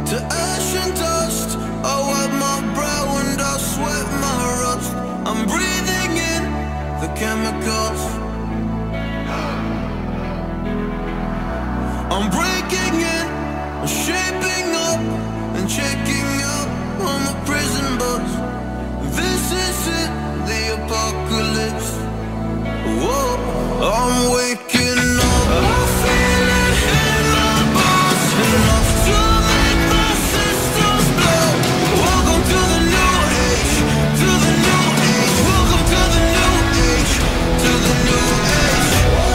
to ash and dust. I wipe my brow and I sweat my rust. I'm breathing in the chemicals. I'm breaking in, I'm shaping up and checking out on the prison bus. This is it, the apocalypse. Whoa, I'm waking up. I feel it in my bones, enough to make my systems blow. Welcome to the new age, to the new age. Welcome to the new age, to the new age.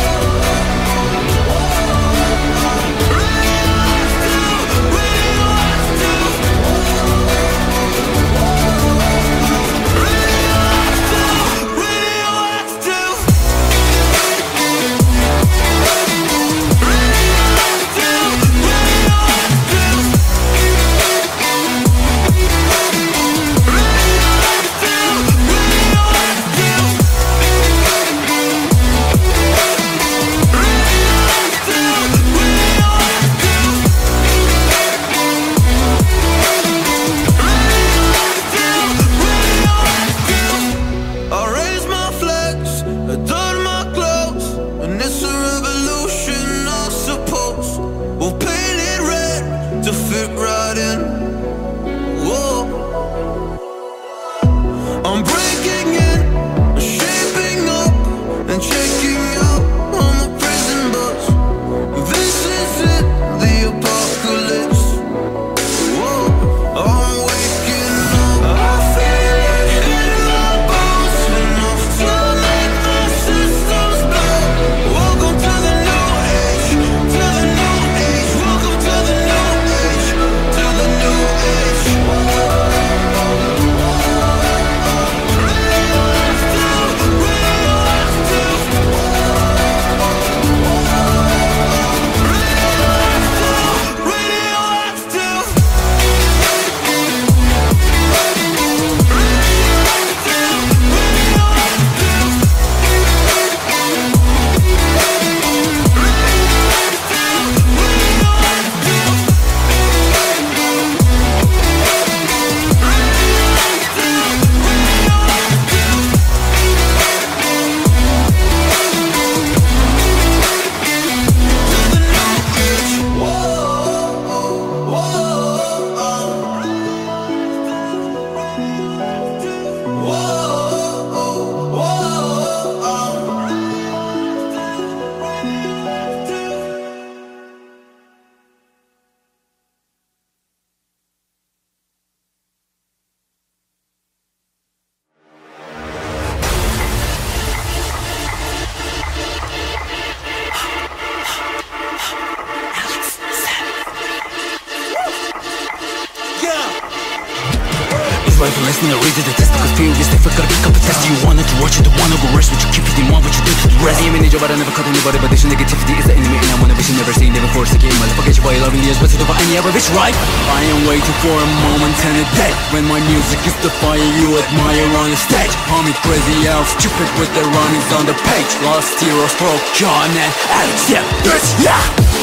Listening, I read the test because fear is difficult. Gotta pick up a test. You wanted to watch it, the one who go rush. Would you keep it in one? What you do to the rest? I'm in a job, but I never cut anybody. But this negativity is the enemy, and I wanna be never seen, never force the game. Motherfucker, you by loving years, but to do for any other bitch, right? I am waiting for a moment and a day when my music is the fire you admire on the stage. Call me crazy, I'm stupid with the runnings on the page. Lost heroes, broke John and Alex. Yeah, this, yeah.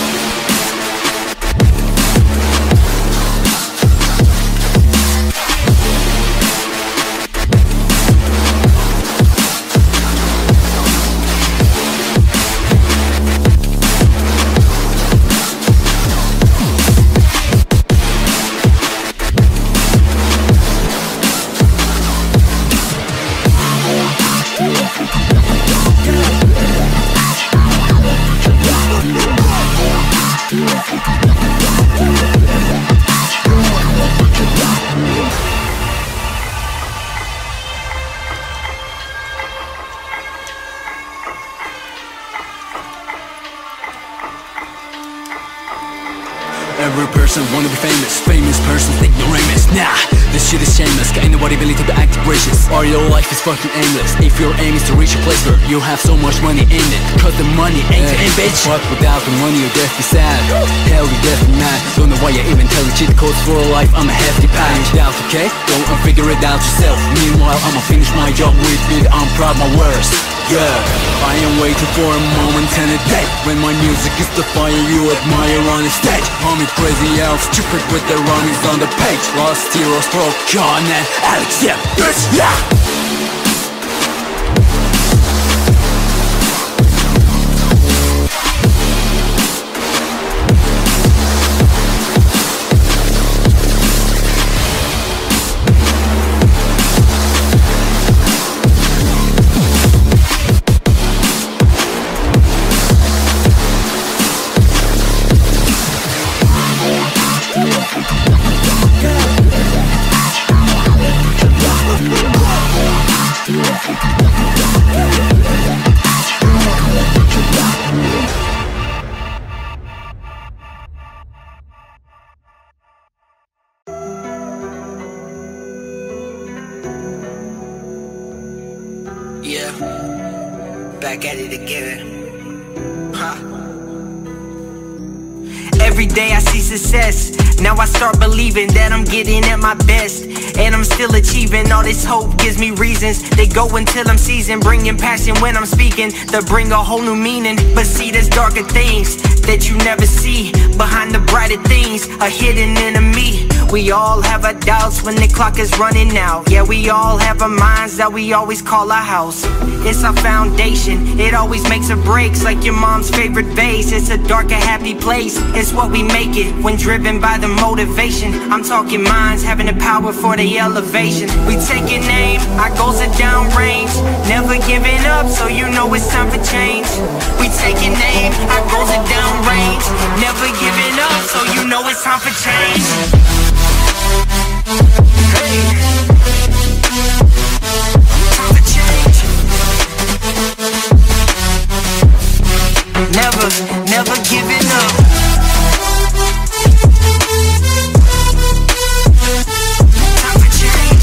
Every person wanna be famous. Famous persons ignoramus. Nah, this shit is shameless. Got anybody ability to act gracious, or your life is fucking aimless. If your aim is to reach a place where you have so much money in it, cause the money ain't in, bitch. What without the money, your death be sad. Hell, your death be mad. Don't know why why I even tell you cheat codes for life, I'm a hefty package. Doubt, okay? Go and figure it out yourself. Meanwhile, I'ma finish my job with it, I'm proud my worst. Yeah, I am waiting for a moment and a day when my music is the fire you admire on the stage. Homie crazy elf, stupid with the rhymes on the page. Lost heroes, broke John and Alex, yeah, bitch, yeah. Yeah, back at it again. Every day I see success. Now I start believing that I'm getting at my best, and I'm still achieving. All this hope gives me reasons. They go until I'm seasoned, bringing passion when I'm speaking. They bring a whole new meaning. But see, there's darker things that you never see. Behind the brighter things, a hidden enemy. We all have our doubts when the clock is running out. Yeah, we all have our minds that we always call our house. It's our foundation, it always makes or breaks. Like your mom's favorite vase, it's a dark and happy place. It's what we make it when driven by the motivation. I'm talking minds having the power for the elevation. We taking aim, our goals are downrange. Never giving up, so you know it's time for change. We taking aim, our goals are downrange. Never giving up, so you know it's time for change. Hey, time for change. Never giving up. Time for change.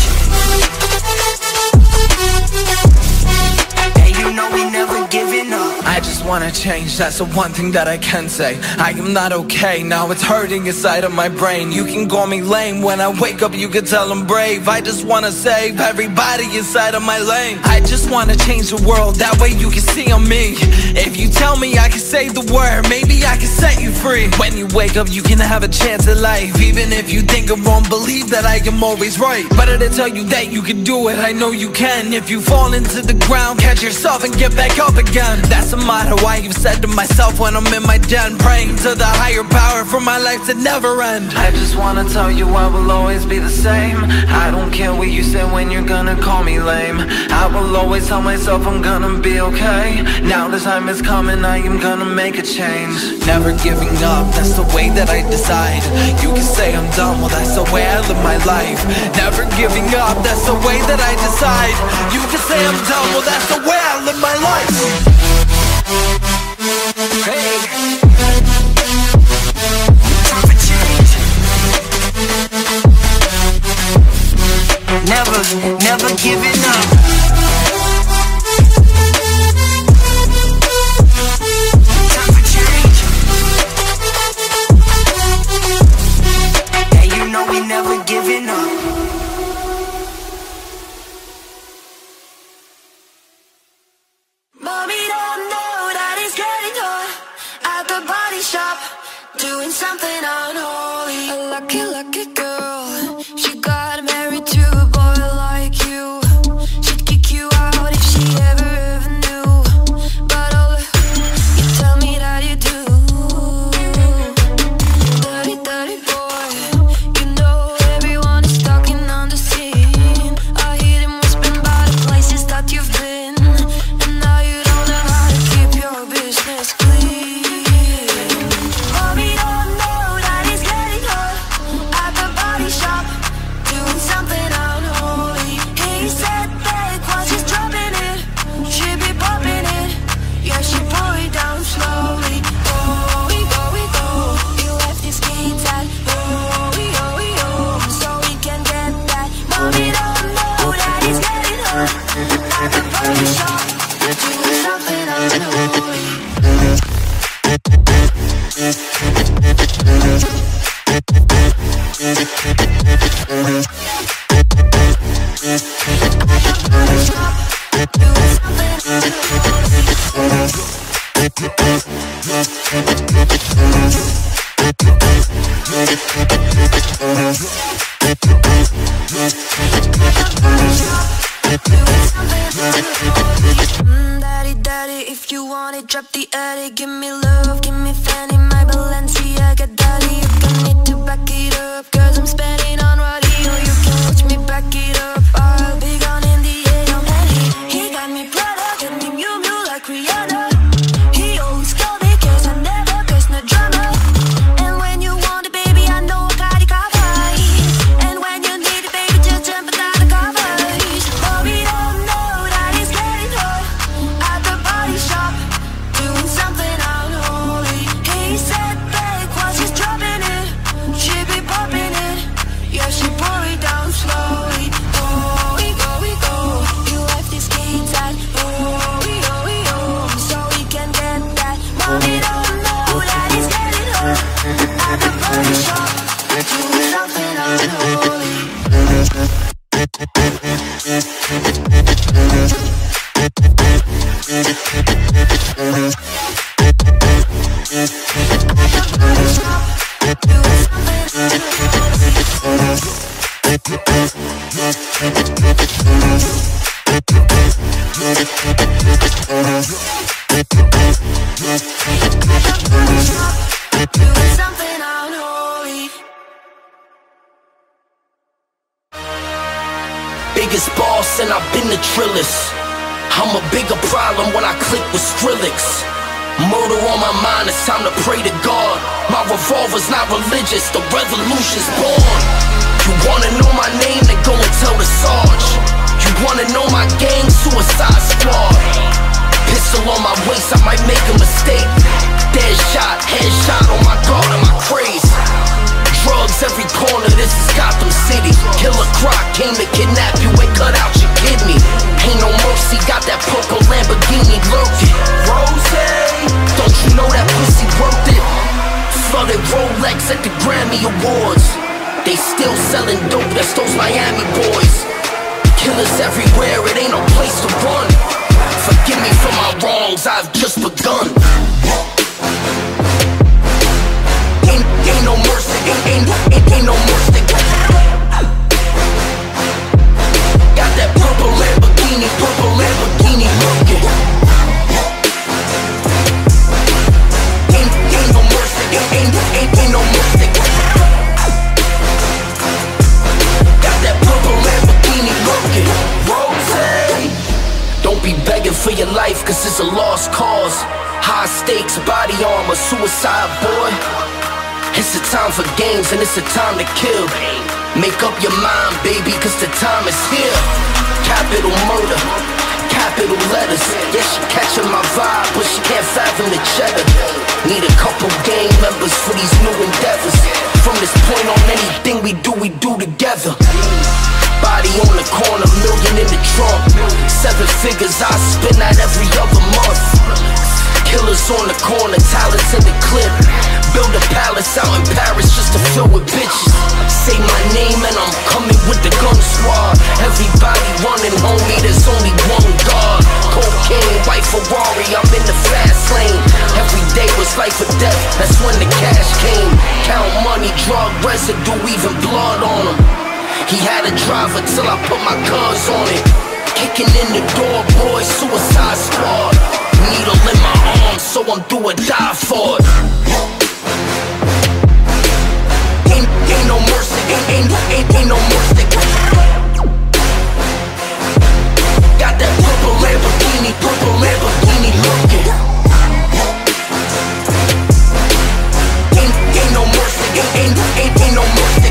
Hey, you know we never giving up. I just wanna change, that's the one thing that I can say. I am not okay, now it's hurting inside of my brain. You can call me lame, when I wake up you can tell I'm brave. I just wanna save everybody inside of my lane. I just wanna change the world, that way you can see on me. If you tell me I can save the world, maybe I can set you free. When you wake up you can have a chance at life. Even if you think I'm wrong, believe that I am always right. Better to tell you that you can do it, I know you can. If you fall into the ground, catch yourself and get back up again. That's a motto I have said to myself when I'm in my den, praying to the higher power for my life to never end. I just wanna tell you I will always be the same. I don't care what you say when you're gonna call me lame. I will always tell myself I'm gonna be okay. Now the time is coming, I am gonna make a change. Never giving up, that's the way that I decide. You can say I'm done, well that's the way I live my life. Never giving up, that's the way that I decide. You can say I'm done, well that's the way I live my life. Hey, time for change. Never giving up. Time for change. Yeah, you know we never giving up. Mommy don't know that it's getting hot at the body shop, doing something unholy. A lucky, lucky girl, she got married to a boy like you. She'd kick you out if she ever knew. But oh, you tell me that you do. Dirty, dirty boy, you know everyone is talking on the scene. I hear them whispering about the places that you've been. Mommy don't know that it's getting hot at the body shop. Daddy, daddy, if you want it, drop the attic. Give me love, give me Fanny, my Balenciaga daddy. You can need to back it up, cause I'm spending on radio. You can watch me back it up, I'll be gone in the AM. And he got me Prada, get me Miu Miu like Rihanna. He always called me cause I never cause no drama. And when you want it, baby, I know I got it covered. And when you need it, baby, just jump without the covers. But we don't know that it's getting hot at the body shop, doing something unholy. He said back while she's dropping it, she be popping it. Yeah, she pour it down slowly. Oh, we go. You left these kids at so we can get that. But we don't know that it's getting hot at the body shop, doing something unholy. Doing something unholy. Biggest boss and I've been the trillest. I'm a bigger problem when I click with Skrillex. Murder on my mind, it's time to pray to God. My revolver's not religious, the revolution's born. You wanna know my name, then go and tell the Sarge. You wanna know my gang, Suicide Squad. Pistol on my waist, I might make a mistake. Dead shot, headshot on my guard and my craze. Drugs every corner, this is Gotham City. Killer Croc came to kidnap you and cut out your kidney. Ain't no mercy, got that purple Lamborghini lurking. Rose, don't you know that pussy worth it? Flooded Rolex at the Grammy Awards. They still selling dope, that's those Miami boys. Killers everywhere, it ain't no place to run. Forgive me for my wrongs, I've just begun. Ain't no mercy, ain't no mercy. Got that purple Lamborghini looking. Ain't no mercy, ain't no mercy. Got that purple Lamborghini looking. Rose, don't be begging for your life, cause it's a lost cause. High stakes, body armor, suicide boy. It's a time for games and it's a time to kill. Make up your mind, baby, cause the time is here. Capital murder, capital letters. Yeah, she catching my vibe, but she can't fathom the cheddar. Need a couple gang members for these new endeavors. From this point on, anything we do together. Body on the corner, million in the trunk. 7 figures, I spend that every other month. Killers on the corner, talents in the clip. Build a palace out in Paris just to fill with bitches. Say my name and I'm coming with the gun squad. Everybody running, homie, there's only one guard. Cocaine, white Ferrari, I'm in the fast lane. Every day was life or death, that's when the cash came. Count money, drug residue, even blood on him. He had a driver till I put my cuz on it. Kicking in the door, boy, Suicide Squad. Needle in my arm, so I'm do or die for it. Ain't no mercy, ain't no mercy. Got that purple Lamborghini looking. Ain't no mercy, ain't no mercy.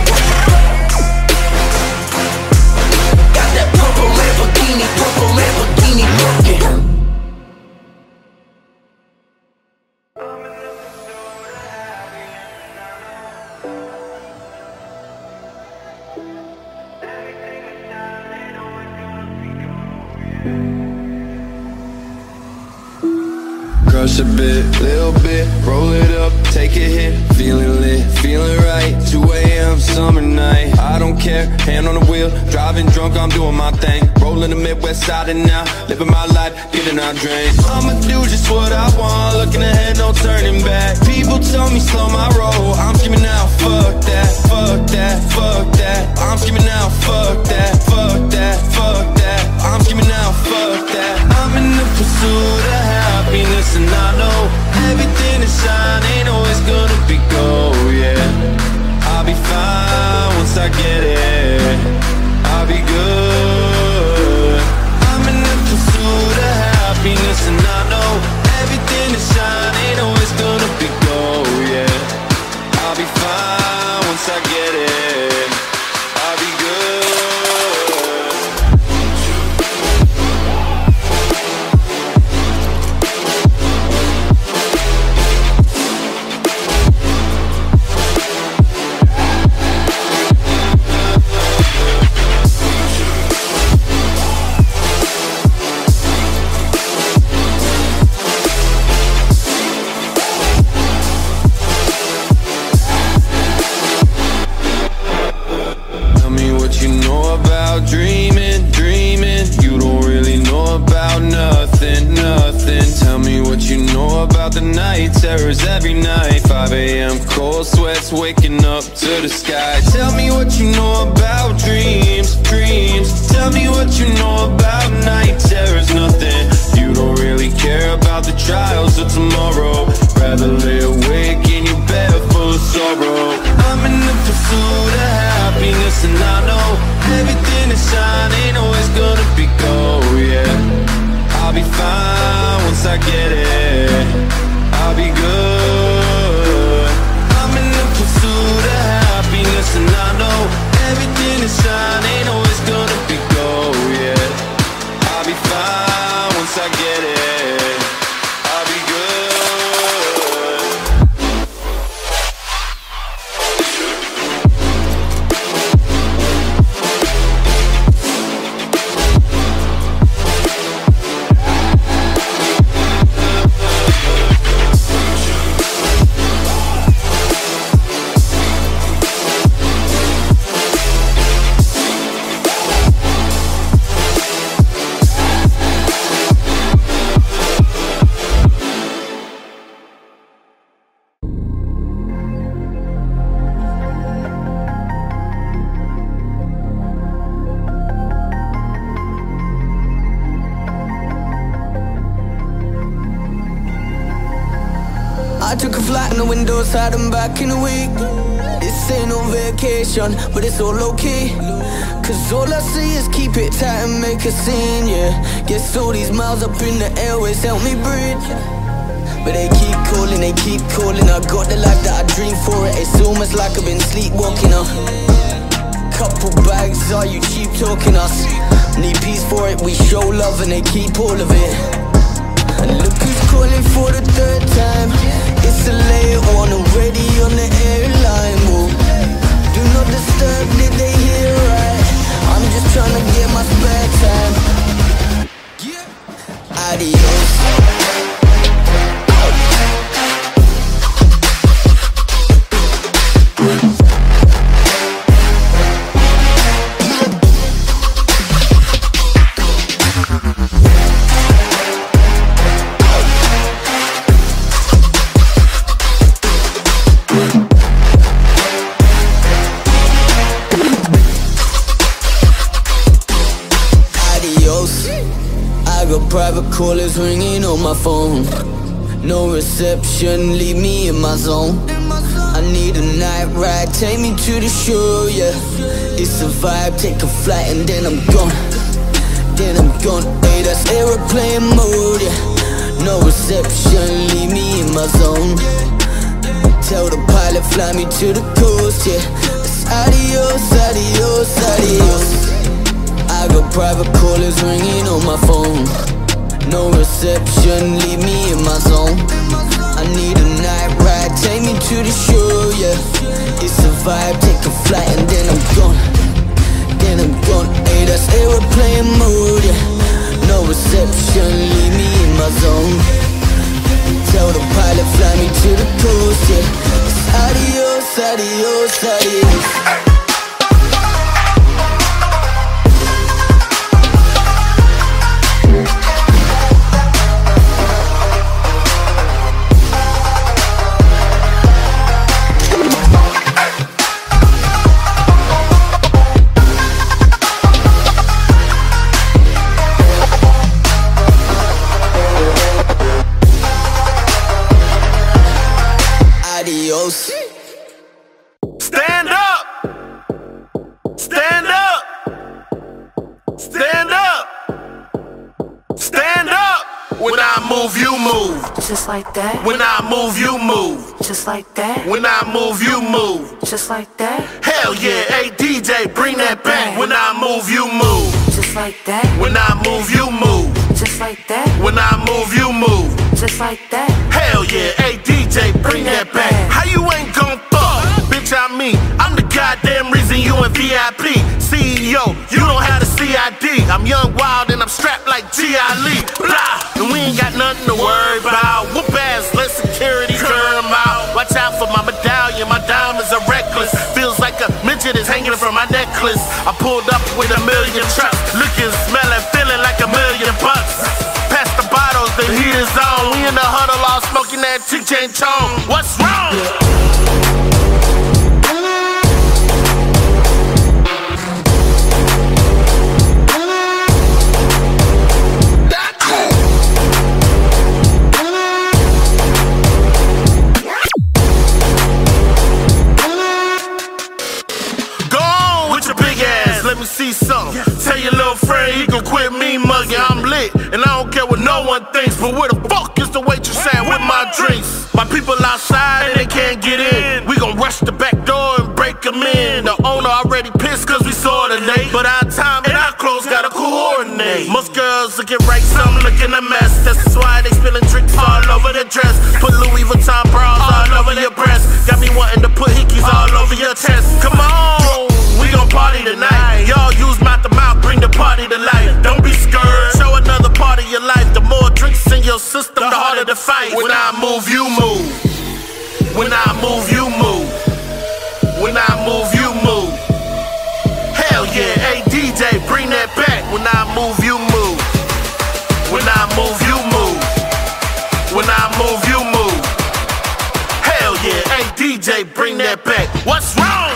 Got that purple Lamborghini looking. Crush a bit, little bit, roll it up, take a hit. Feeling lit, feeling right, 2 AM, summer night. I don't care, hand on the wheel, driving drunk, I'm doing my thing. Rolling the Midwest side and now, living my life, getting our dreams. I'ma do just what I want, looking ahead, no turning back. People tell me slow my roll, I'm screaming out, fuck that. fine once I get it. I'll be good. Dreaming, dreaming, you don't really know about nothing, nothing. Tell me what you know about the night terrors every night. 5 a.m. cold sweats waking up to the sky. Tell me what you know about dreams, dreams. Tell me what you know about night terrors, nothing. You don't really care about the trials of tomorrow. Rather lay awake in your bed full of sorrow. I'm in the pursuit of happiness and I know everything is shining, always gonna be gold, yeah. I'll be fine once I get it. I'll be good. I'm in the pursuit of happiness and I know everything is shining, always gonna be gold, yeah. I'll be fine once I get it. I'll be good. I took a flight and the windows had them back in a week. This ain't no vacation, but it's all okay. Cause all I see is keep it tight and make a scene, yeah. Guess all these miles up in the airways help me breathe. But they keep calling, they keep calling. I got the life that I dreamed for it. It's almost like I've been sleepwalking, Couple bags, are you cheap talking us? Need peace for it, we show love and they keep all of it. And look who's calling for the third time. It's a late one already on the airline. Whoa. Do not disturb, did they hear right? I'm just trying to get my spare time. Adios. Private callers ringing on my phone. No reception, leave me in my zone. I need a night ride, take me to the show, yeah. It's a vibe, take a flight and then I'm gone. Then I'm gone, hey, that's aeroplane mode, yeah. No reception, leave me in my zone. Tell the pilot, fly me to the coast, yeah. It's adios, adios, adios. I got private callers ringing on my phone. No reception, leave me in my zone. I need a night ride, take me to the show, yeah. It's a vibe, take a flight and then I'm gone. Then I'm gone, hey, that's aeroplane mode, yeah. No reception, leave me in my zone. Tell the pilot, fly me to the coast, yeah. It's adios, adios, adios. Stand up! move, you move. Just like that. When I move, you move. Just like that. When I move, you move. Just like that. Hell yeah, hey DJ, bring that back. When I move, you move. Just like that. When I move, you move. Just like that. When I move, you move. Just like that. Hell yeah, hey DJ, bring that back. How you ain't gon' fuck? Bitch, I'm the goddamn reason you in VIP. CEO, you don't have the CID. I'm young, wild, and I'm strapped like G.I. Lee. Blah, and we ain't got nothing to worry about. Whoop ass, let security come out. Watch out for my medallion, my diamonds are reckless. Feels like a midget is hanging from my necklace. I pulled up with a million trucks, looking, smelling, feeling like $1 million bucks. Pass the bottles, the heat is on. We in the huddle all smoking that Chick-Chain Chong. What's wrong? Let me see something. Tell your little friend he can quit me mugging. I'm lit, and I don't care what no one thinks. But where the fuck is the waitress at with my drinks? My people outside and they can't get in. We gon' rush the back door and break them in. The owner already pissed cause we saw the date. But our time and our clothes gotta coordinate. Most girls looking right, some looking a mess. That's why they spilling drinks all over their dress. Put Louis Vuitton bras all over your breast. Got me wanting to put hickeys all over your chest. Come on, we gon' party tonight. Y'all use mouth to mouth, bring the party to life. Don't be scared, show another part of your life. The more drinks in your system, the harder to fight. When I move, you move. When I move, you move. When I move, you move. Hell yeah, hey DJ, bring that back. When I move, you move. When I move, you move. When I move, you move. Hell yeah, hey DJ, bring that back. What's wrong?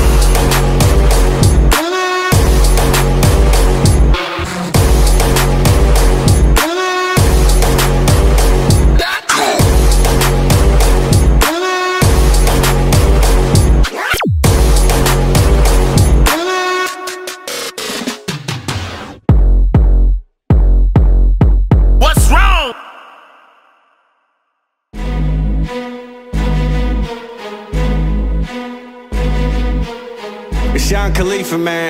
Sean Khalifa, man.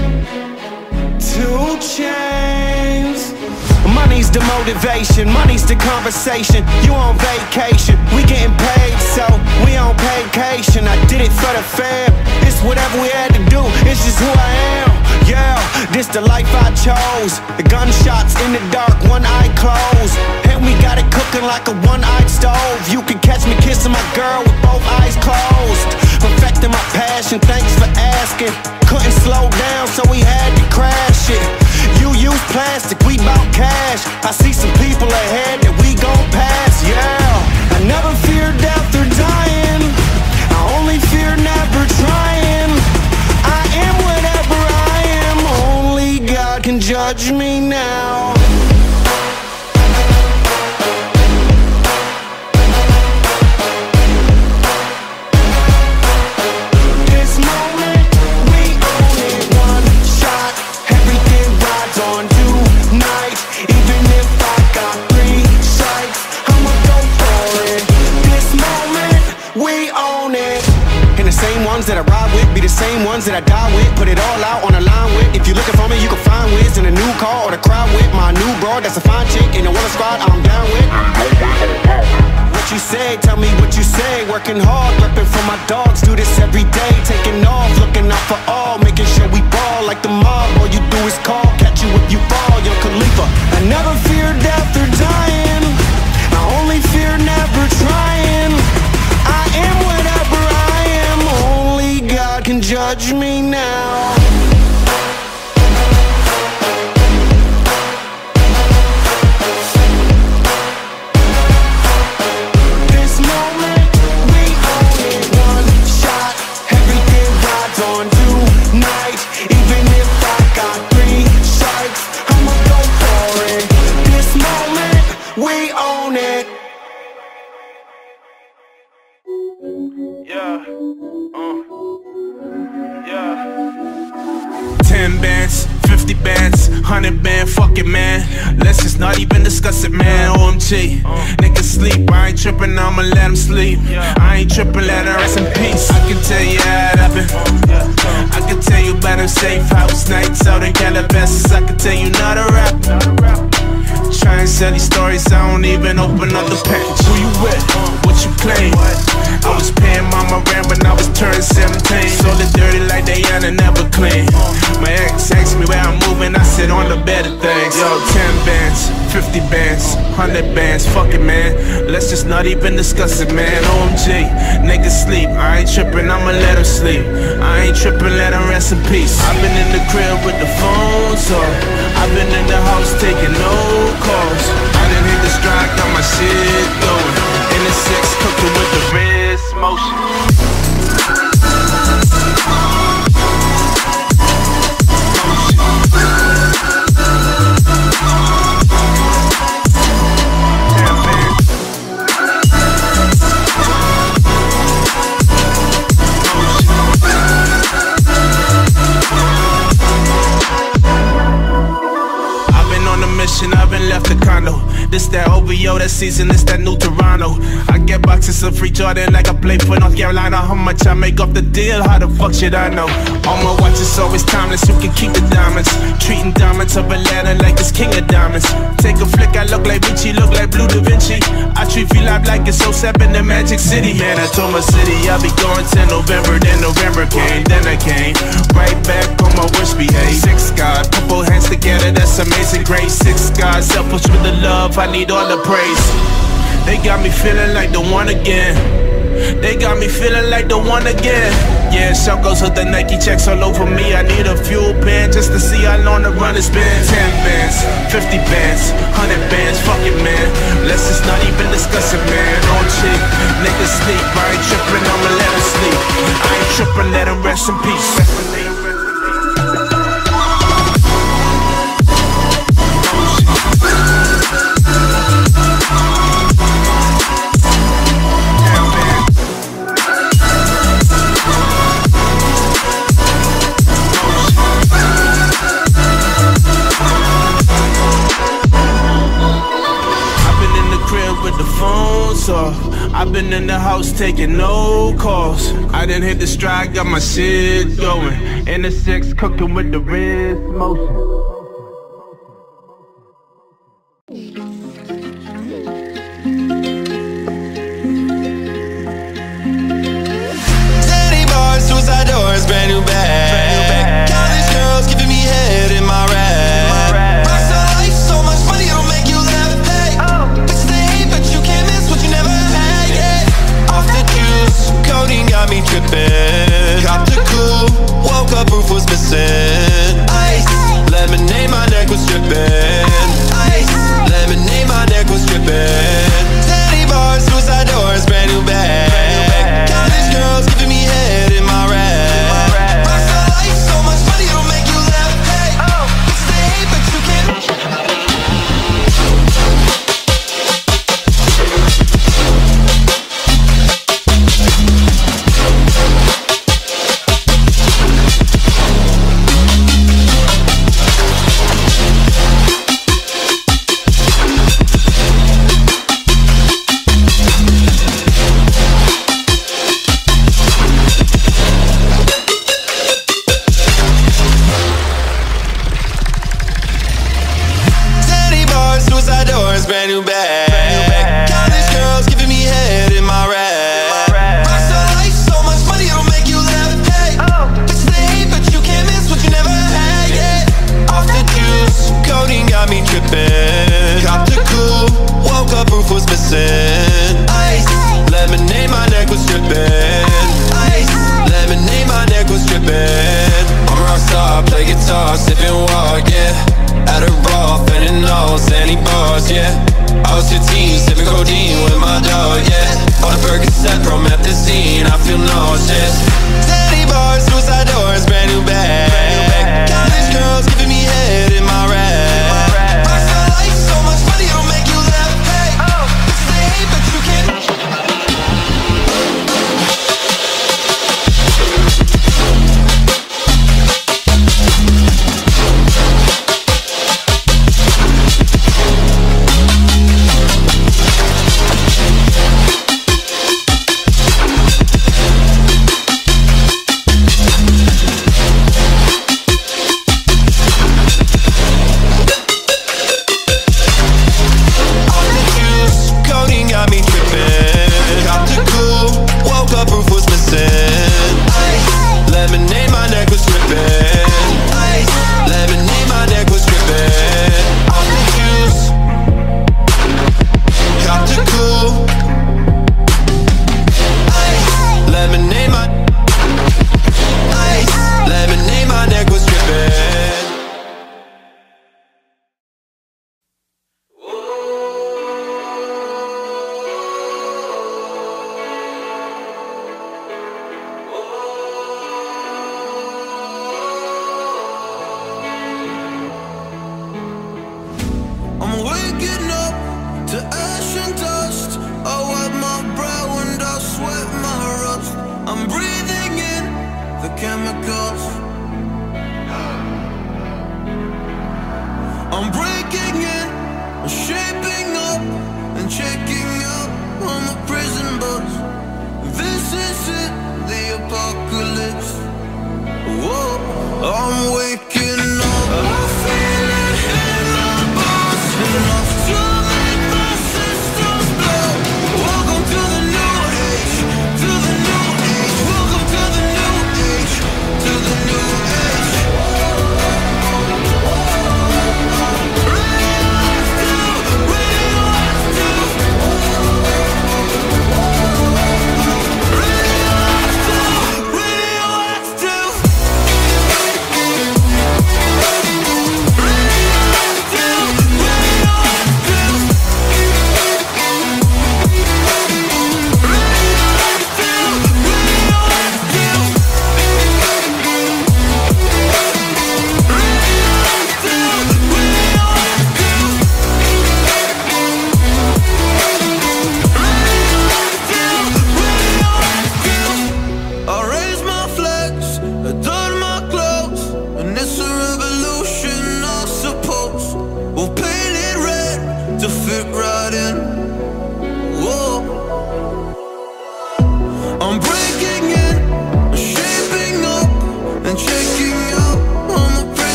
2 Chainz. Money's the motivation, money's the conversation. You on vacation, we getting paid, so we on vacation. I did it for the fam, it's whatever we had to do, it's just who I am. Yeah, this the life I chose. The gunshots in the dark, one eye closed. And we got it cooking like a one-eyed stove. You can catch me kissing my girl with both eyes closed. Perfecting my passion, thanks for asking. Couldn't slow down, so we had to crash it. You use plastic, we bout cash. I see some people ahead that we gon' pass, yeah. I never fear death or dying, I only fear never trying. I am whatever I am, only God can judge me now. That I ride with be the same ones that I die with. Put it all out on the line with. If you're looking for me, you can find Wiz in a new car or the crowd with my new broad. That's a fine chick in the Water Squad. I'm down with. What you say? Tell me what you say. Working hard, repping for my dogs. Do this every day. Taking off, looking out for all, making sure we ball like the mob. All you do is call, catch you if you fall. Yo, Khalifa. I never fear death or dying. I only fear never trying. I am whatever I am, only God can judge me now. This moment, we only one shot. Everything rides on tonight. Even if I got 3 strikes, I'ma go for it. This moment, we own it. Yeah, 10 bands, 50 bands, 100 band, fuck it, man. Let's just not even discuss it, man. OMG, niggas sleep, I ain't trippin', I'ma let them sleep. I ain't trippin', let her rest in peace. I can tell you how it happened. I can tell you about them safe house nights out in Calabasas. I can tell you not a rap. Try and sell these stories, I don't even open up the package. Who you with? What you claim? I was paying mama rent when I was turning 17. Sold it dirty like Diana, never clean. My ex asked me where I'm moving, I said on the better things. Yo, 10 bands, 50 bands, 100 bands, fuck it, man. Let's just not even discuss it, man. OMG, niggas sleep, I ain't trippin', I'ma let them sleep. I ain't trippin', let them rest in peace. I've been in the crib with the phones off. I've been in the house taking no calls. I done hit the stride, got my shit going. In the 6, cooking with the wrist motion. I've been left the condo. This that OVO, that season, this that new Toronto. I get boxes of free Jordan like I play for North Carolina. How much I make off the deal, how the fuck should I know? All my watches always timeless, you can keep the diamonds. Treating diamonds of Atlanta like it's king of diamonds. Take a flick, I look like Vinci, look like Blue Da Vinci. I treat V-Live like it's 07 in Magic City. Man, I told my city I'll be going till November. Then November came, then I came right back on my worst behave. 6 God, put both hands together, that's amazing grace. 6 God, selfish with the love, I need all the praise. They got me feeling like the one again. They got me feeling like the one again. Yeah, shout goes with the Nike checks all over me. I need a fuel pen just to see how long the run has been. 10 bands, 50 bands, 100 bands, fuck it, man. Let's just not even discuss it, man. On chick, niggas sleep, I ain't trippin', I'ma let them sleep. I ain't trippin', let them rest in peace. I've been in the house taking no calls. I done hit the stride, got my shit going. In the 6, cooking with the wrist motion. Suicide doors, brand new bag. College girls giving me head in my rap. Rockstar life, so much money, it'll make you laugh. Hey, bitch, they hate, but you can't miss what you never had yet. Off the juice, codeine got me trippin'. Dropped the coupe, woke up, roof was missing. Ice, lemonade.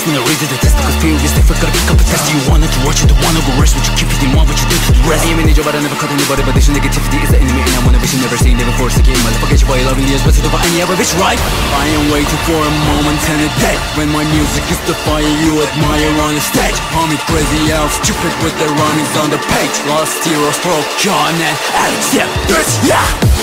listening, I really detest because furious, they forgot to pick up a test. You wanted to watch it, the one who go rest. What you keep it in one, what you do to the rest. I am in a job, but I never cut anybody, but this negativity is the enemy, and I wanna vision, never say, never force the game. Motherfucker, you boy, 11 years, but to over any other bitch, right? I am waiting for a moment and a day when my music is the fire you admire on the stage. Homie, crazy elf, stupid with the rhymes on the page. Lost heroes, broke John and Alex, yeah, bitch, yeah!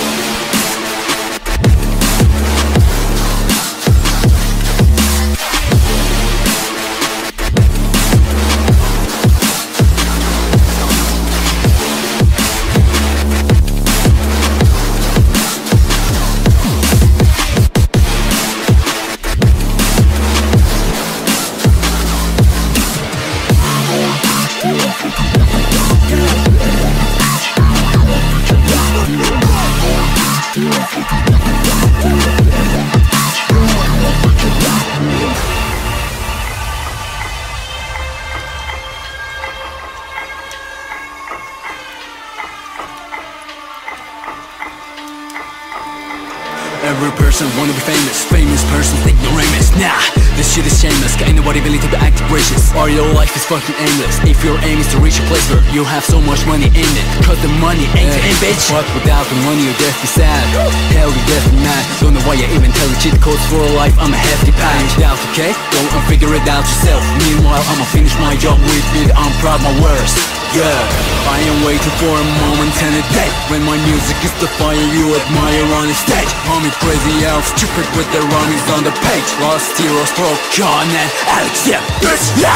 Every person wanna be famous, famous persons ignoramus. Nah, this shit is shameless, got nobody willing to be acting gracious. Or your life is fucking aimless. If your aim is to reach a place where you have so much money in it, cause the money ain't the aim, bitch. But without the money you're death be sad. Hell, you're death be mad. Don't know why I even tell you cheat codes for a life, I'm a hefty pack. Doubt, okay? Go and figure it out yourself. Meanwhile, I'ma finish my job with it, I'm proud my worst. Yeah, I am waiting for a moment and a day when my music is the fire you admire on the stage. Homie, crazy elf, stupid with the rhymes on the page. Lost heroes, broke John and Alex, yeah, bitch, yeah!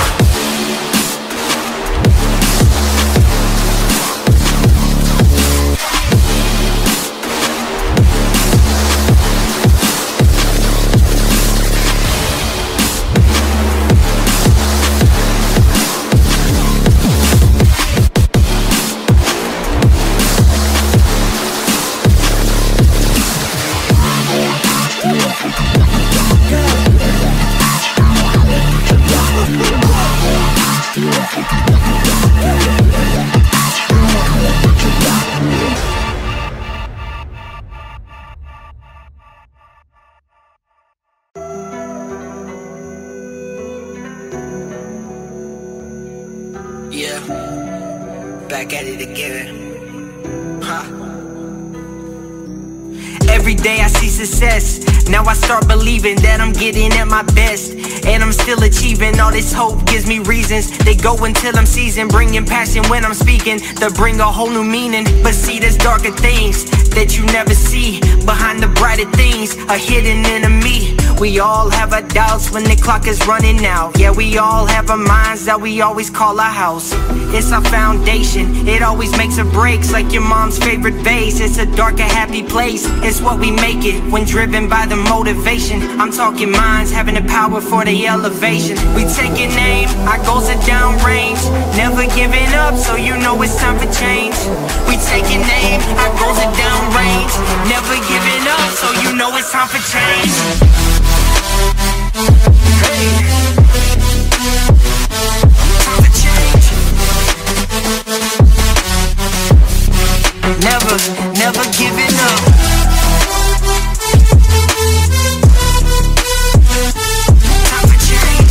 Yeah, back at it again. Every day I see success. Now I start believing that I'm getting at my best, and I'm still achieving. All this hope gives me reasons. They go until I'm seasoned, bringing passion when I'm speaking. They bring a whole new meaning. But see, there's darker things that you never see. Behind the brighter things, a hidden enemy. We all have our doubts when the clock is running out. Yeah, we all have our minds that we always call our house. It's our foundation, it always makes or breaks. Like your mom's favorite vase, it's a dark and happy place. It's what we make it when driven by the motivation. I'm talking minds having the power for the elevation. We taking aim, our goals are downrange. Never giving up, so you know it's time for change. We taking aim, our goals are downrange. Never giving up, so you know it's time for change. Hey. Time for change. Never giving up. Time for change.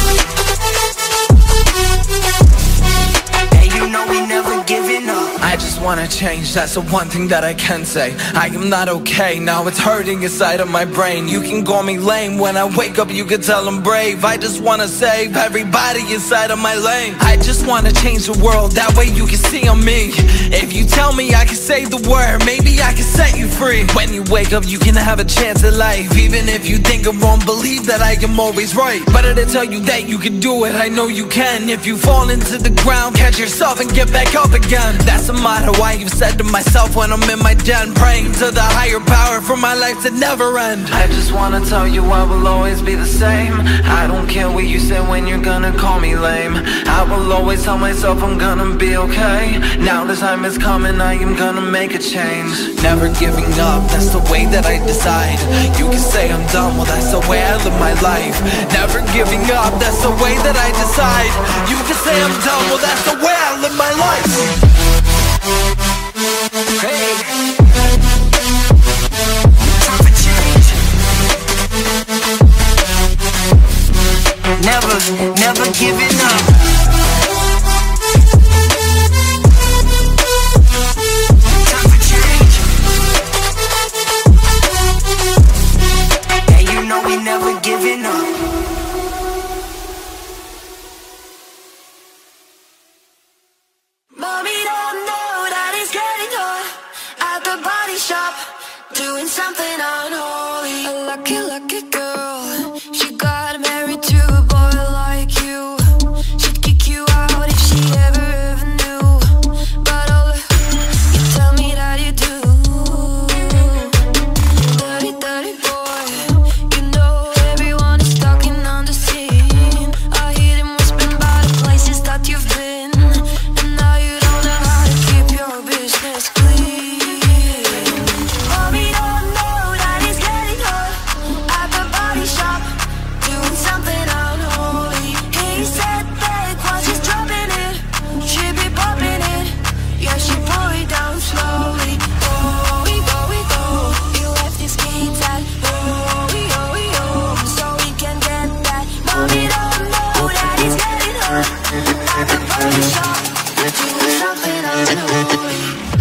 Hey, you know we never giving up. I just wanna change, that's the one thing that I can say. I am not okay, now it's hurting inside of my brain. You can call me lame, when I wake up you can tell I'm brave. I just wanna save everybody inside of my lane. I just wanna change the world, that way you can see I'm me. If you tell me I can say the word, maybe I can set you free. When you wake up you can have a chance at life. Even if you think I'm wrong, believe that I am always right. Better to tell you that you can do it, I know you can. If you fall into the ground, catch yourself and get back up again. That's the motto I've said to myself when I'm in my den, praying to the higher power for my life to never end. I just wanna tell you I will always be the same. I don't care what you say when you're gonna call me lame. I will always tell myself I'm gonna be okay. Now the time is coming, I am gonna make a change. Never giving up, that's the way that I decide. You can say I'm done, well that's the way I live my life. Never giving up, that's the way that I decide. You can say I'm done, well that's the way I live my life. Hey. Time for change. doing something unholy. A lucky, lucky girl. She got married to a boy like you. She'd kick you out if she ever knew. But oh, you tell me that you do. Dirty, dirty boy. You know everyone is talking on the scene. I hear them whispering about the places that you've been. And now you don't know how to keep your business clean. Mommy don't know that he's getting hot at the body shop, doing something unholy. He said that while she's dropping it, she be popping it. Yeah, she pour it down slowly. Oh, we go. He left his keys at so he can get that. Mommy don't know that he's getting hot at the body shop, doing something unholy.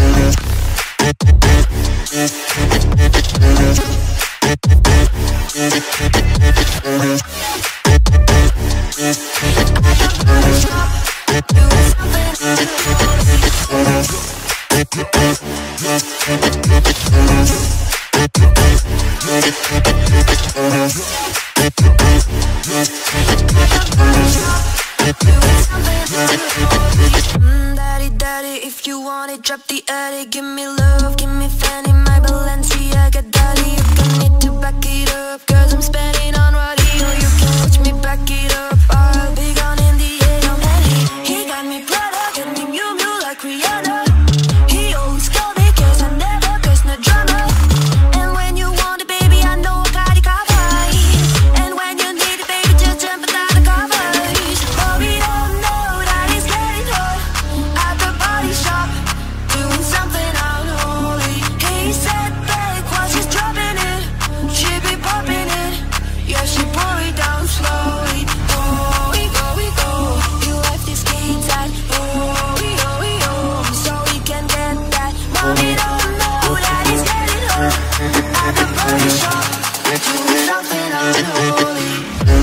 Daddy, daddy, if you want it, drop the attic. Give me love, give me fanny, my Balenciaga daddy. You don't need to back it up, cause I'm spending on radio. You can watch me back it up, I'll be gone in the air, I'm ready. He got me Prada, got me Miu Miu like Rihanna. He always call me cause I never cause no drama. And when you want it, baby, I know I got it covered. And when you need it, baby, just jump without the covers. But we don't know that he's getting hot at the body shop, doing something unholy. He said that while she's dropping it, she be popping it. Yeah, she pour it down slowly. Oh, we go. He left his keys at so he can get that. Mommy don't know that he's getting hot at the body shop, doing something unholy.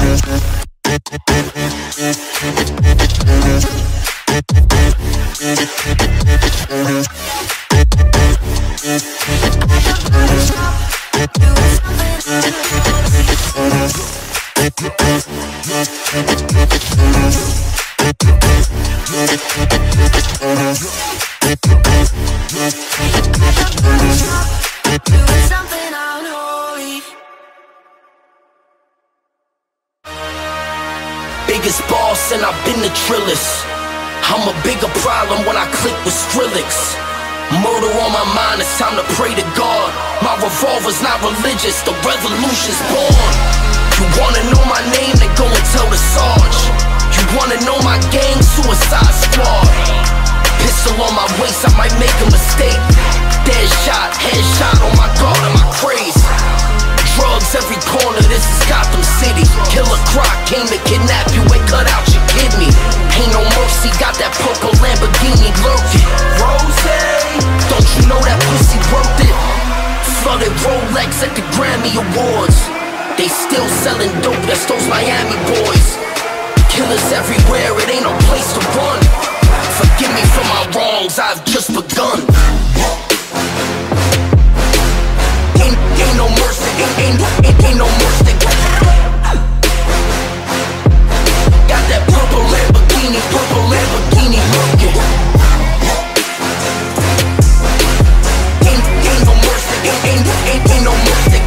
Doing something unholy. Biggest boss and I've been the trillest. I'm a bigger problem when I click with Skrillex. Murder on my mind, it's time to pray to God. My revolver's not religious, the revolution's born. You wanna know my name, then go and tell the Sarge. You wanna know my gang, Suicide Squad. Pistol on my waist, I might make a mistake. Dead shot, headshot on my guard and my craze. Drugs every corner, this is Gotham City. Killer Croc came to kidnap you and cut out your kidney. Ain't no mercy, got that purple Lamborghini lurking. Rose, don't you know that pussy worth it? Flooded Rolex at the Grammy Awards. They still selling dope, that's those Miami boys. Killers everywhere, it ain't no place to run. Forgive me for my wrongs, I've just begun. Ain't no mercy, ain't no mercy. Got that purple Lamborghini looking. Ain't no mercy, ain't no mercy.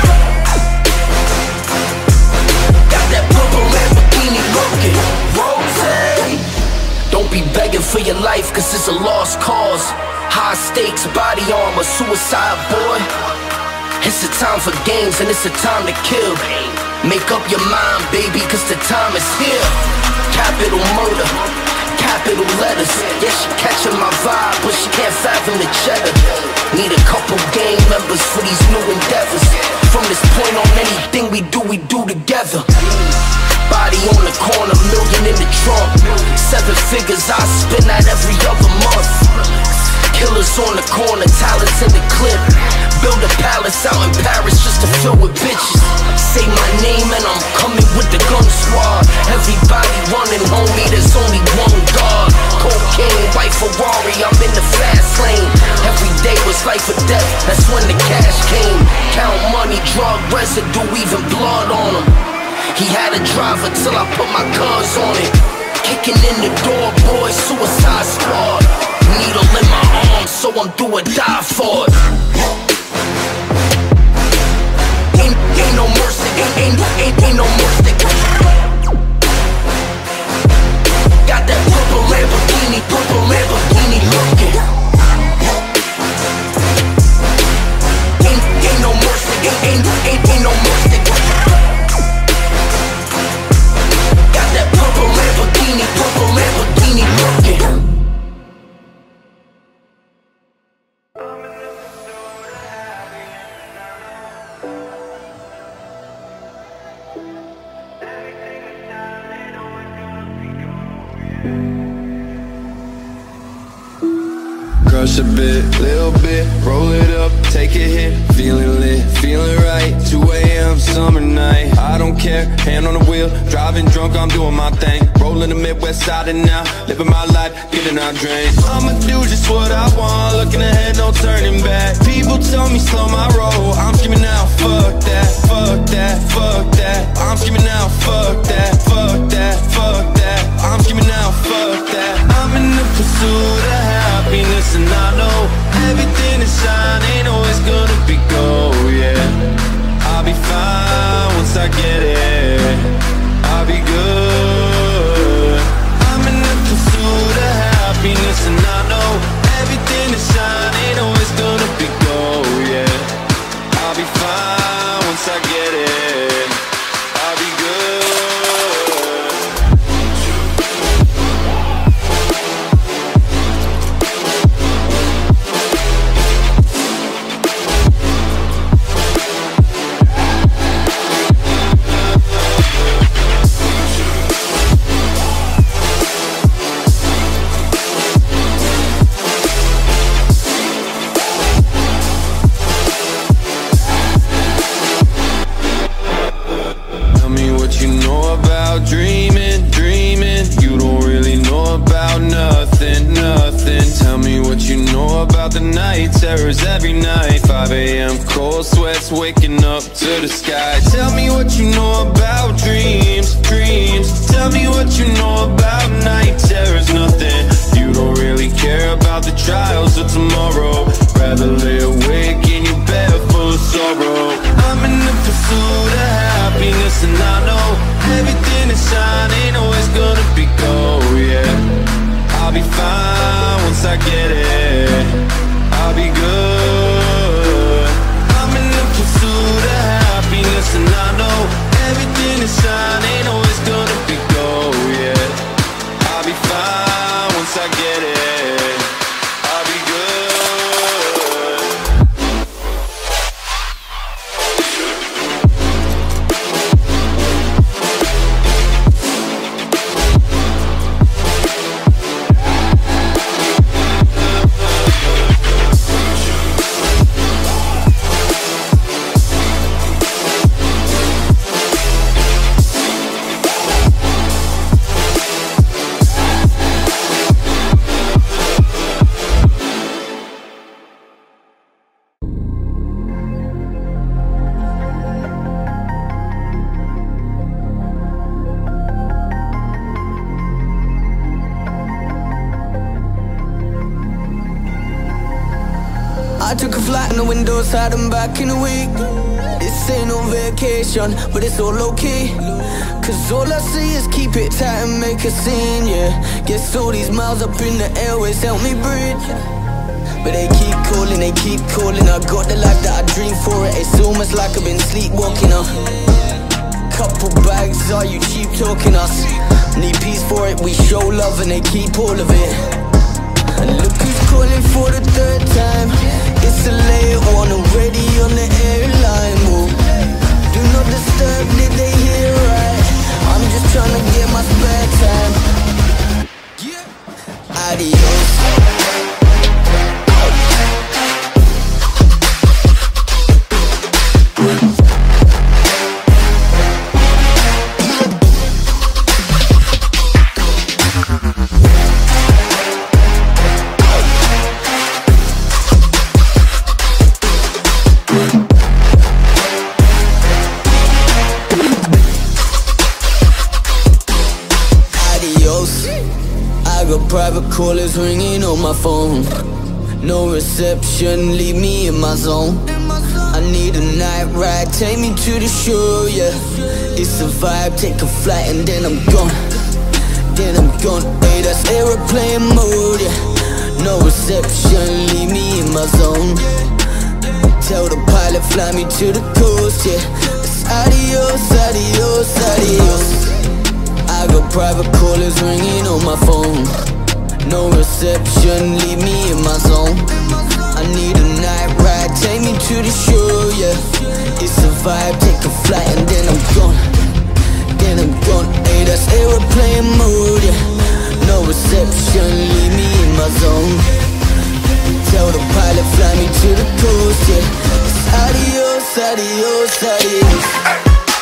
Got that purple Lamborghini looking. Rose, don't be begging for your life, cause it's a lost cause. High stakes, body armor, suicide boy. It's a time for games and it's a time to kill. Make up your mind, baby, cause the time is here. Capital murder, capital letters. Yeah, she catching my vibe, but she can't fathom the cheddar. Need a couple gang members for these new endeavors. From this point on, anything we do together. Body on the corner, million in the trunk. 7 figures, I spend that every other month. Killers on the corner, talents in the clip. Build a palace out in Paris just to fill with bitches. Say my name and I'm coming with the gun squad. Everybody running, homie, there's only one guard. Cocaine, white Ferrari, I'm in the fast lane. Every day was life or death, that's when the cash came. driver till I put my guns on it. Kicking in the door, boys, Suicide Squad. Needle in my arm, so I'm do or die for it. Ain't no mercy, ain't no mercy. Got that purple Lamborghini looking. Ain't no mercy, ain't no mercy. Got that purple Lamborghini looking. Crush a bit, little bit, roll it up, take a hit. Feeling lit, feeling right, 2 AM, summer night. I don't care, hand on the wheel, driving drunk, I'm doing my thing. Rolling the Midwest side and now, living my life, getting our drains. I'ma do just what I want, looking ahead, no turning back. People tell me slow my roll, I'm screaming out, fuck that, fuck that, fuck that. I'm screaming out, fuck that, fuck that, fuck that. I'm screaming out, fuck that. I'm in the pursuit of happiness and I know everything that shine ain't always gonna be gold, yeah. I'll be fine once I get it, I'll be good. I'm in the pursuit of happiness and I know everything that shine ain't always gonna be gold, yeah. I'll be fine once I get it, I'll be good. Dreaming, dreaming, you don't really know about nothing, nothing. Tell me what you know about the night terrors every night. 5 AM, cold sweats, waking up to the sky. Tell me what you know about dreams, dreams. Tell me what you know about night terrors, nothing. You don't really care about the trials of tomorrow. Rather lay awake in your bed full of sorrow. I'm in the pursuit of happiness and I know everything that shine ain't always gonna be gold, yeah. I'll be fine once I get it, I'll be good. I'm in the pursuit of happiness and I know everything that shine ain't always gonna be gold, yeah. I'll be fine once I get it, I'll be good. I took a flight and the windows had them back in a week. This ain't no vacation, but it's all okay. Cause all I see is keep it tight and make a scene, yeah. Guess all these miles up in the airways help me breathe. But they keep calling, I got the life that I dreamed for it. It's almost like I've been sleepwalking, couple bags, are you cheap talking us? Need peace for it, we show love and they keep all of it. And look who's calling for the third time. It's a late one already on the airline. Whoa. Do not disturb, did they hear right? I'm just trying to get my spare time. Adios. call is ringing on my phone. No reception, leave me in my zone. I need a night ride, take me to the shore, yeah. It's a vibe, take a flight and then I'm gone. Hey, that's aeroplane mode, yeah. No reception, leave me in my zone. Tell the pilot, fly me to the coast, yeah. It's adios, adios, adios. I got private callers ringing on my phone. No reception, leave me in my zone. I need a night ride, take me to the shore, yeah. It's a vibe, take a flight and then I'm gone. Hey, that's aeroplane mode, yeah. No reception, leave me in my zone. Tell the pilot, fly me to the coast, yeah. It's adios, adios, adios.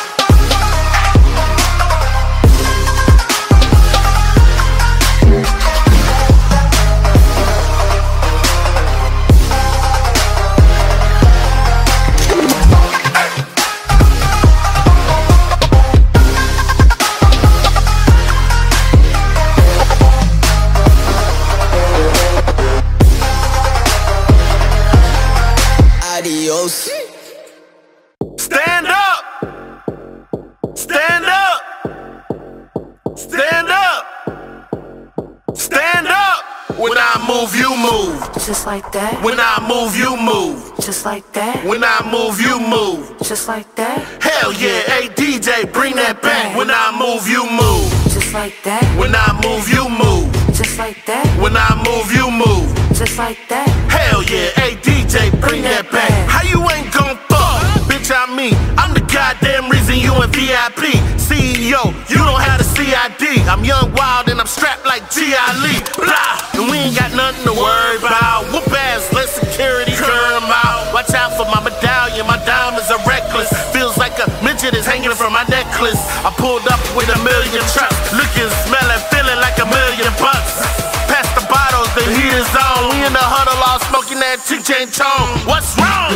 Stand up! Stand up! Stand up! Stand up! When I move, you move. Just like that. When I move, you move. Just like that. When I move, you move. Just like that. Hell yeah, hey DJ, bring that back. When I move, you move. Just like that. When I move, you move. Just like that. When I move, you move. Just like that. Hell yeah, hey DJ, bring that back. How you ain't gon' fuck? Bitch, I'm the goddamn reason you in VIP. CEO, you don't have the CID. I'm young, wild, and I'm strapped like G.I. Lee. Blah, and we ain't got nothing to worry about. Whoop ass, let security turn them out. Watch out for my medallion, my diamonds are reckless. Feels like a midget is hanging from my necklace. I pulled up with a million trucks, looking, smelling, feeling like $1 million bucks. Pass the bottles, the heat is on. We in the huddle all smoking that chick-chain chong. What's wrong?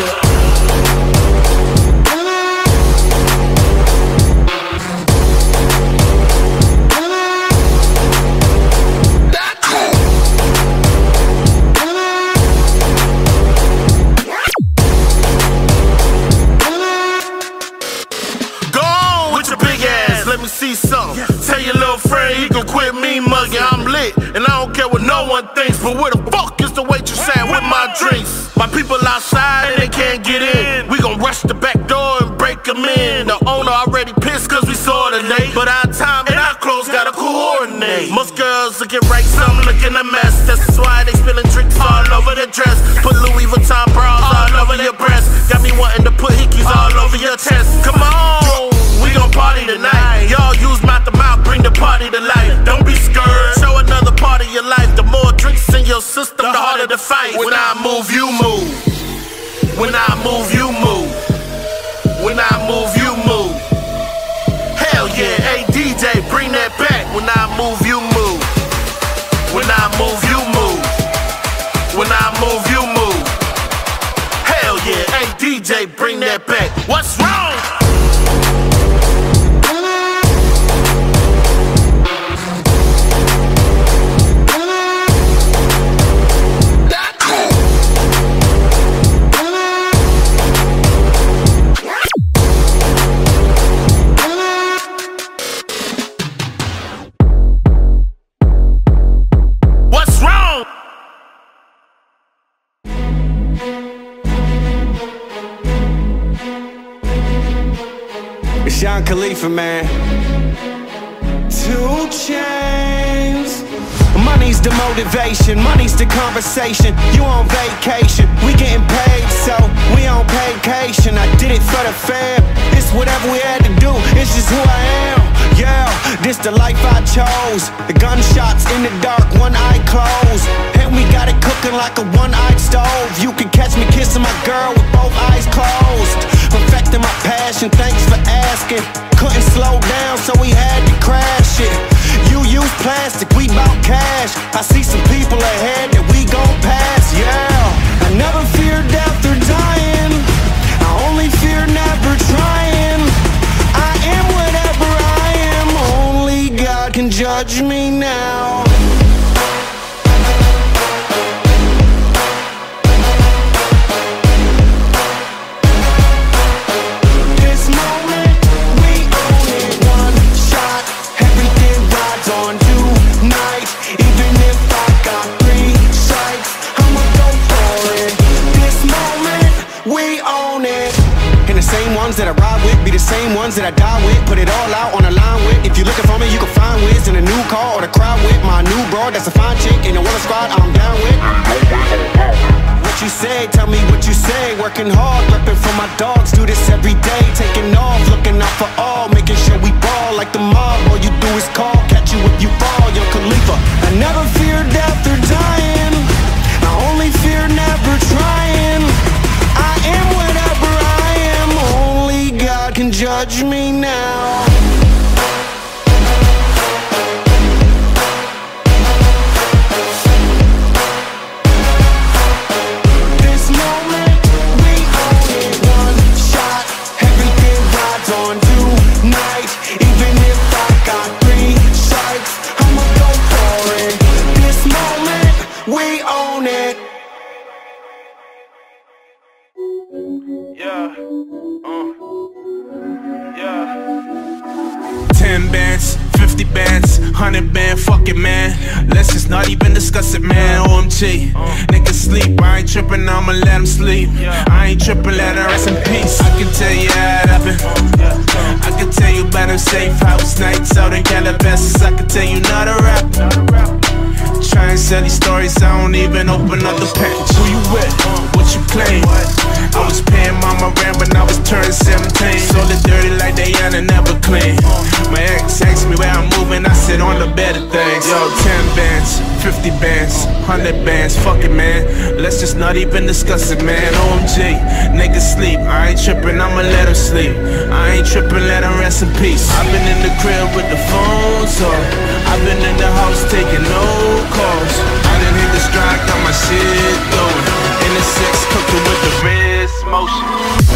Let me see something. Tell your little friend he gon' quit me mugging. I'm lit, and I don't care what no one thinks. But where the fuck is the waitress at with my drinks? My people outside and they can't get in. We gon' rush the back door and break them in. The owner already pissed cause we saw the late. But our time and our clothes gotta coordinate. Most girls looking right, some looking a mess. That's why they spilling drinks all over the dress. Put Louis Vuitton bras all over your breast. Got me wanting to put hickeys all over your chest. Come on, we gon' party tonight. Y'all use mouth to mouth, bring the party to life. Don't be scared, show another part of your life. The more drinks in your system, the harder to fight. When I move, you move. When I move, you move. When I move, you move. Hell yeah, hey DJ, bring that back. When I move, you move. When I move, you move. When I move, you move. Hell yeah, hey DJ, bring that back. What's wrong? Sean Khalifa, man. 2 Chainz. Money's the motivation, money's the conversation. You on vacation, we getting paid, so we on vacation. I did it for the fam, it's whatever we had to do, it's just who I am. Yeah, this the life I chose. The gunshots in the dark, one eye closed. And we got it cooking like a one-eyed stove. You can catch me kissing my girl with both eyes closed. Perfecting my passion, thanks for asking. Couldn't slow down, so we had to crash it. You use plastic, we bout cash. I see some people ahead that we gon' pass, yeah. I never fear death or dying, I only fear never trying. I am whatever I am, only God can judge me now. the same ones that I die with. Put it all out on the line with. If you're looking for me, you can find Wiz in a new car or the crowd with. My new bro, that's a fine chick in the Willer squad, I'm down with. What you say, tell me what you say. Working hard, repping for my dogs. Do this every day, taking off, looking out for all, making sure we ball like the mob. All you do is call, catch you if you fall. Yo, Khalifa, I never fear death or dying. I only fear never trying. I am whatever I am. Only God can judge me now. Bands, 50 bands, 100 band, fuck it, man. Let's just not even discuss it, man. OMG, niggas sleep, I ain't trippin', I'ma let them sleep. I ain't trippin', let her rest in peace. I can tell you how it happened. I can tell you about them safe house nights out in Calabasas. I can tell you not a rap. Try and sell these stories, I don't even open up the package. Who you with? What you claim? I was paying mama rent when I was turning 17. Sold it dirty like Diana, never clean. My ex asked me where I'm moving, I said on the better things. Yo, 10 bands, 50 bands, 100 bands, fuck it, man. Let's just not even discuss it, man. OMG, niggas sleep, I ain't trippin', I'ma let them sleep. I ain't trippin', let them rest in peace. I've been in the crib with the phones off. I've been in the house taking no calls. I done hit the stride, got my shit going. In the 6, cooking with the wrist motion.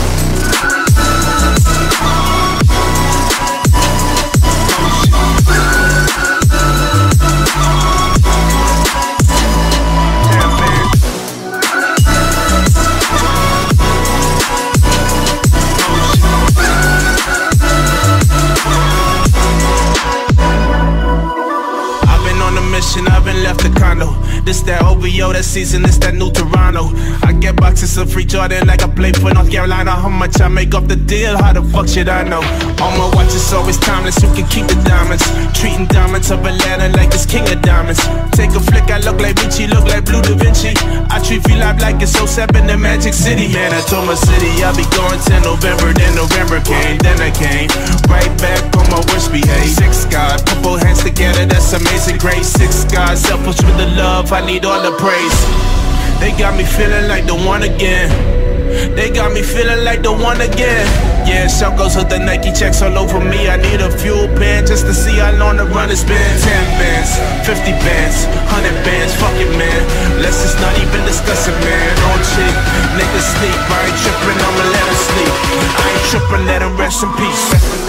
I've been left the condo. This that OVO, that season, this that new Toronto. I get boxes of free Jordan like I play for North Carolina. How much I make off the deal, how the fuck should I know? All my watches always timeless, who can keep the diamonds? Treating diamonds of Atlanta like it's king of diamonds. Take a flick, I look like Vinci, look like Blue Da Vinci. I treat V-Live like it's 07 in Magic City. Man, I told my city I'll be going till November. Then November came, then I came right back on my worst behave. 6 God, put both hands together, that's amazing grace. 6 God, selfish with the love, I need all the praise. They got me feeling like the one again. They got me feeling like the one again. Yeah, shout goes with the Nike checks all over me. I need a fuel pen just to see how long the run has been. 10 bands, 50 bands, 100 bands, fuck it, man. Let's just not even discuss it, man. On chick, niggas sleep, I ain't trippin', I'ma let them sleep. I ain't trippin', let them rest in peace.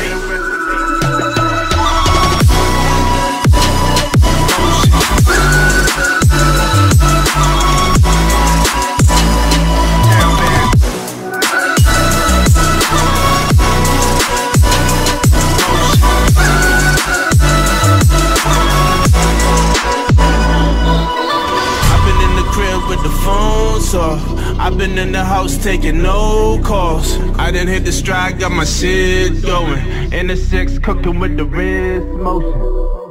I've been in the house taking no calls. I done hit the stride, got my shit going. In the 6, cooking with the wrist motion.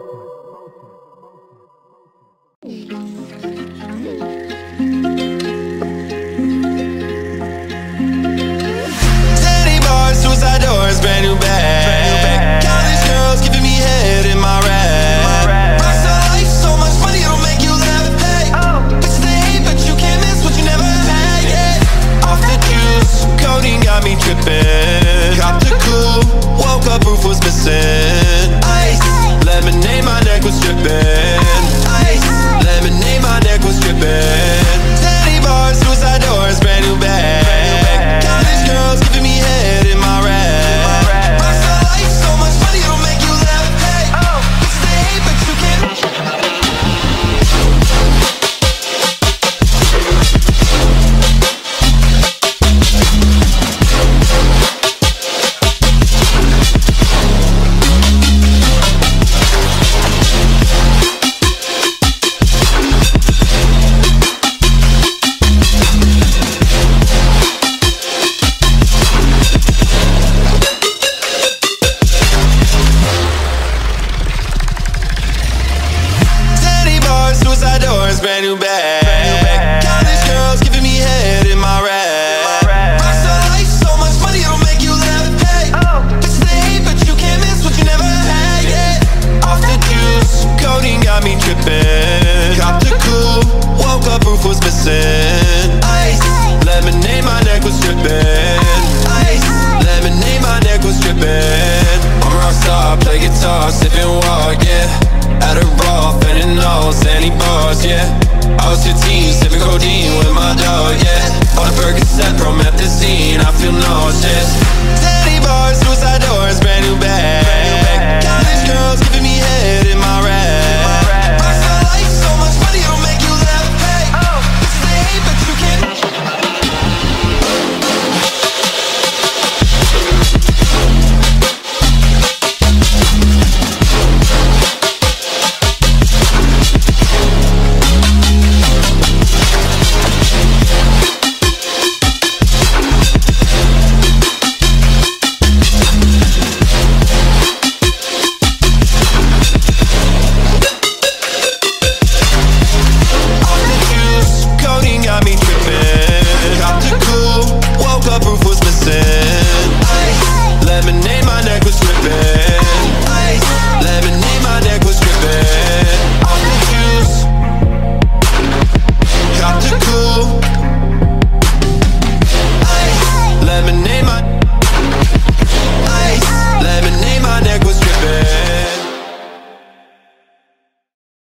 Suicide doors, brand new bag. College girls giving me head in my rap. Rockstar life, so much money it'll make you laugh. Hey, bitch they hate, but you can't miss what you never had. Yeah, off the juice, codeine got me tripping. Copped the coupe, woke up, roof was missing. Ice, lemon team, sipping codeine with my dog, yeah. On a Percocet, promethazine, I feel nauseous.